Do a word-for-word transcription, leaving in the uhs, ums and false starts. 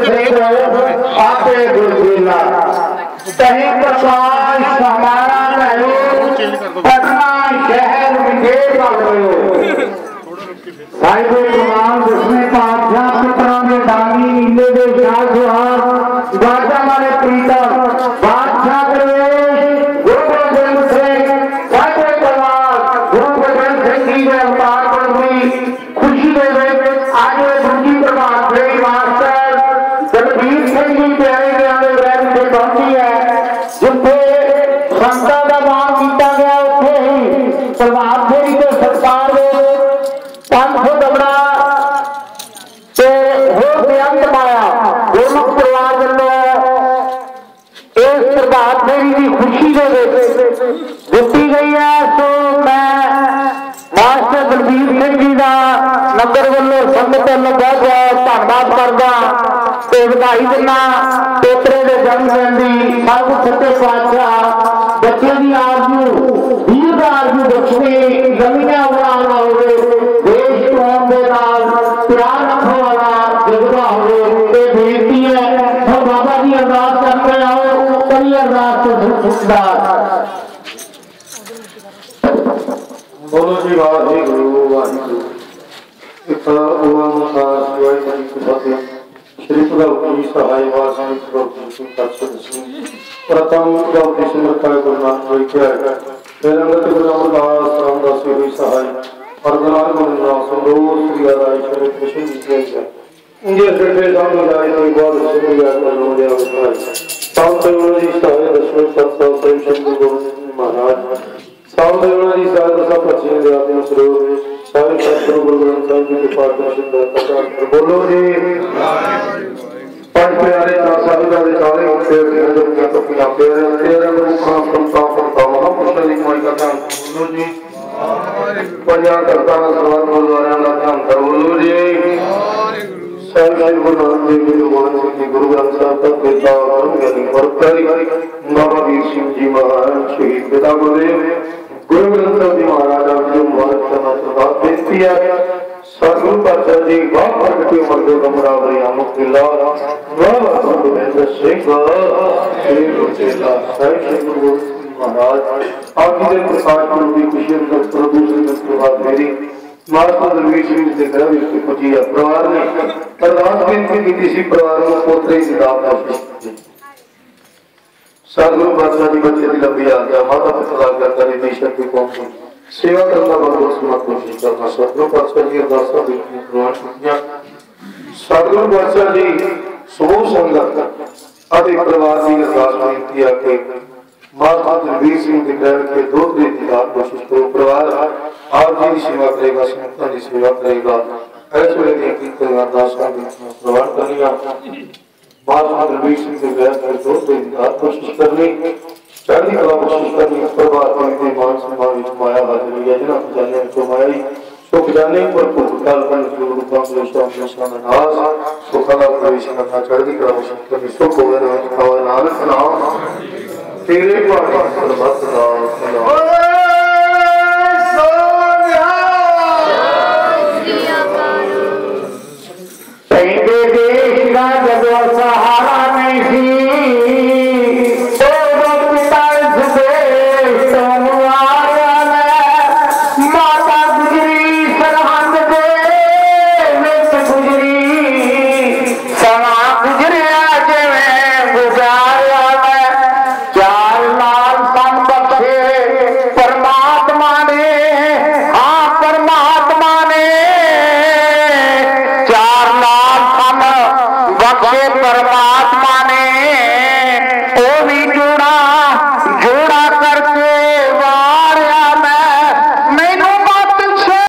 आपे गुरबीला कहीं प्रकाश हमारा नहीं पटना शहर विजय कर रहे साहिब कुमार जिसमें पाठ्या पुत्रा में दानी नीले दे शाह सुहाग गाजा मारे प्रीतम बादशाह प्रवेश गुरु गोविंद सिंह साहिब कुमार गुरु गोविंद सिंह जी ने अवतार पर हुई खुशी दे आज दूसरी प्रभात फेरी मास्टर जगदीप सिंह जी प्यारे प्यारे रैन से पहुंची है जिथे संता का नाम किया गया उथे ही प्रभात फेरी के सरकार पांच सौ दबड़ा से हो बेअंत पाया गुरमुख परिवार वालों इस प्रभात फेरी की खुशी दे दी गई है। सो मैं मास्टर बलबीर सिंह जी का नगर वालों संगत वालों बहुत बहुत धन्यवाद करदा ते बधाई दिना पोतरे के जन्मदिन की सब सच्चे पातशाह बच्चे की आरजू वीर का आरजू बख्शे जमीना बनाना हो देश कौम के नाल प्यार रखने वाला जज्बा हो बेनती है हम बाबा जी अरदास करते आओ कई अरदास तो सुखदार बोलो जी वाहिगुरु वाहिगुरु श्री प्रभु सहाय वासी प्रथम गुरु नानक फिर अंगत गुरु अमरदास रामदास हुई सहाय और गुरु गोविंद संदोष श्री राय श्री कृष्ण जी इंडिया से सामने जाए तो बहुत से याद कर लो या सामने जी सहाय दशमें सत्सव प्रेम शंकर गोविंद महाराज सामने जी सहाय सब पक्षी ने अपने स्वरूप सारे सतगुरु गुरु ग्रंथ साहिब जी के पाठ दर्शन करता बोलो जी पांच प्यारे साहिब के सारे फेर जब क्या तो क्या फेर तेरे मुखा संता संता हम मुश्किल कोई का ध्यान बोलो जी पंजा करता सर्वन गुरुद्वारा का ध्यान कर बोलो जी साहिब साहिब गुरु नानक देव जी भगवान जी गुरु ग्रंथ साहिब तक देता और ज्ञानी परपरी बाबा वीर सिंह जी महाराज शहीद पिता गुरुदेव गुरु ग्रंथ साहिब जी महाराज आप जो मुबारक करना प्रभात बेनती है सतगुरु पातशाह जी बाप प्रगति मर्दो कमरा वरी अमुक्तिल्ला बाबा गोविंद सिंह श्री गुरुचेला साहिब श्री गुरु महाराज आप जी के प्रकाश गुरु की खुशी अंदर दूसरे दिन प्रभात फेरी मास्टर दरवीर सिंह के घर में पहुंची है परिवार ने अरदास बेनती की सी परिवार को पोतरे की दात आशीष सतगुरु पातशाह जी बच्चे की लंबी आज्ञा माता पिता का करे देशक की कौम की सेवा करना बहुत समर्थ कोशिश करना सतगुरु पातशाह जी अरदासा बेनती प्रवान किया सतगुरु पातशाह जी समूह संगत आदि परिवार की अरदास बेनती है कि माता दरवीर सिंह के घर के दो दिन की दात कोशिश करो परिवार आप जी की सेवा करेगा संगत की सेवा करेगा ऐसे वेले की अरदास प्रवान करेगा माता दरवीर सिंह के घर के दो दिन की दात कोशिश करनी चढ़ती कला कोशिश करनी प्रभात के मान सम्मान विच माया हाजिर हुई है जिन्हां खजाने विचों माया ही सो खजाने पर भूतकाल बन जो रूपां क्लेशां क्लेशां दा नाश सुखां दा प्रवेश करना चढ़ती कला कोशिश करनी सुख होवे ना खावा नानक नाम तेरे पास परमत नाम सोनिया तेरे देश का जब सहारा नहीं थी परमात्मा ने ओ भी जुड़ा